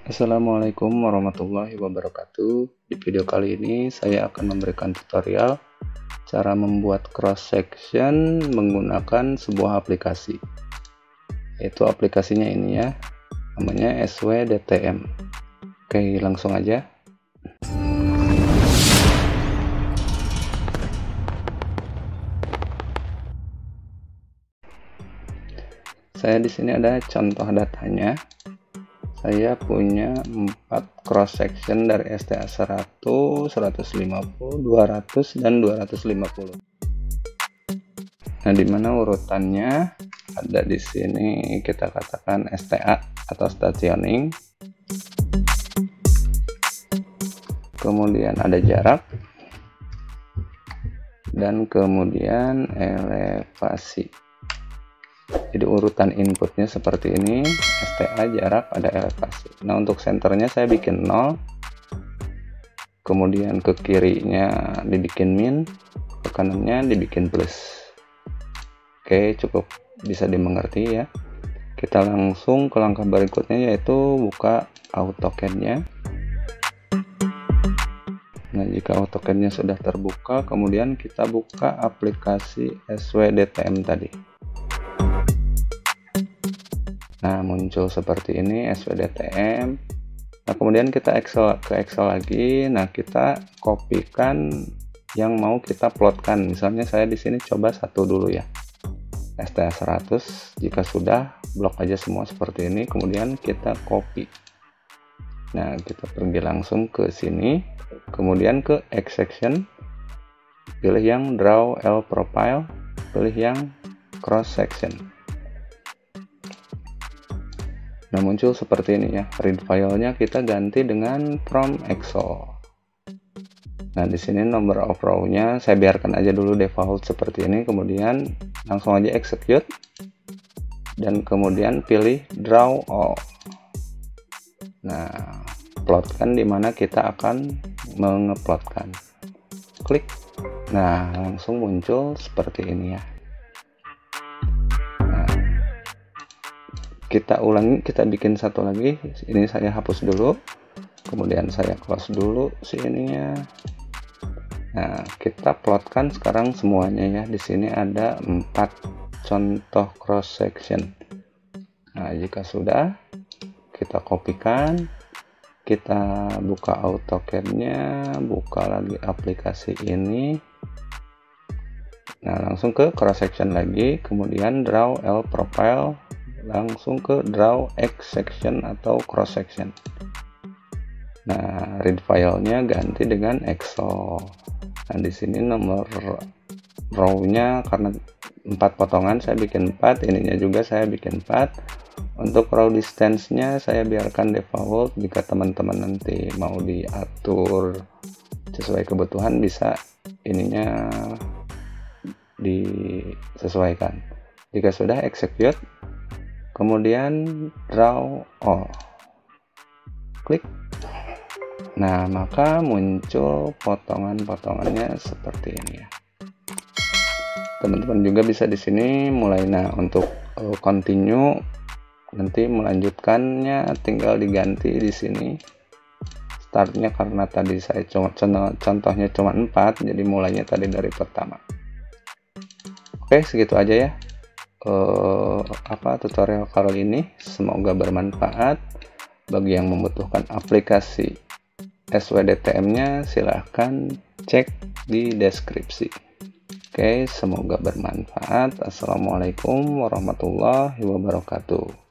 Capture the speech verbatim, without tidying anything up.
Assalamualaikum warahmatullahi wabarakatuh. Di video kali ini saya akan memberikan tutorial cara membuat cross section menggunakan sebuah aplikasi, yaitu aplikasinya ini ya, namanya S W D T M. Oke, langsung aja. Saya di sini ada contoh datanya. Saya punya empat cross section dari S T A seratus, seratus lima puluh, dua ratus dan dua ratus lima puluh. Nah, dimana urutannya ada di sini kita katakan S T A atau stationing. Kemudian ada jarak dan kemudian elevasi. Jadi urutan inputnya seperti ini, S T A, jarak, ada elevasi. Nah, untuk senternya saya bikin nol, kemudian ke kirinya dibikin min, ke kanannya dibikin plus. Oke, cukup bisa dimengerti ya. Kita langsung ke langkah berikutnya, yaitu buka AutoCAD-nya. Nah, jika AutoCAD-nya sudah terbuka, kemudian kita buka aplikasi S W D T M tadi. Nah, muncul seperti ini S W D T M. Nah, kemudian kita Excel ke Excel lagi. Nah, kita kopikan yang mau kita plotkan. Misalnya saya di sini coba satu dulu ya, S T A seratus. Jika sudah, blok aja semua seperti ini. Kemudian kita copy. Nah, kita pergi langsung ke sini. Kemudian ke X section. Pilih yang Draw L Profile. Pilih yang Cross Section. Nah, muncul seperti ini ya. Read filenya kita ganti dengan from Excel. Nah, di sini number of row-nya saya biarkan aja dulu default seperti ini. Kemudian langsung aja execute. Dan kemudian pilih draw all. Nah, plotkan di mana kita akan mengeplotkan. Klik. Nah, langsung muncul seperti ini ya. Kita ulangi, kita bikin satu lagi. Ini saya hapus dulu, kemudian saya close dulu sininya. Nah, kita plotkan sekarang semuanya ya. Di sini ada empat contoh cross section. Nah, jika sudah, kita kopikan, kita buka AutoCAD-nya, buka lagi aplikasi ini. Nah, langsung ke cross section lagi, kemudian draw L profile, langsung ke draw X section atau cross section. Nah, read filenya ganti dengan Excel. Nah, di sini nomor row-nya karena empat potongan saya bikin empat, ininya juga saya bikin empat. Untuk row distance-nya saya biarkan default. Jika teman-teman nanti mau diatur sesuai kebutuhan, bisa ininya disesuaikan. Jika sudah, execute. Kemudian draw all, klik. Nah, maka muncul potongan-potongannya seperti ini ya. Teman-teman juga bisa di sini mulai. Nah, untuk uh, continue nanti melanjutkannya tinggal diganti di sini startnya, karena tadi saya cuma contohnya cuma empat, jadi mulainya tadi dari pertama. Oke, segitu aja ya. Uh, apa tutorial kali ini, semoga bermanfaat. Bagi yang membutuhkan aplikasi S W D T M-nya silahkan cek di deskripsi. Oke, semoga bermanfaat. Assalamualaikum warahmatullahi wabarakatuh.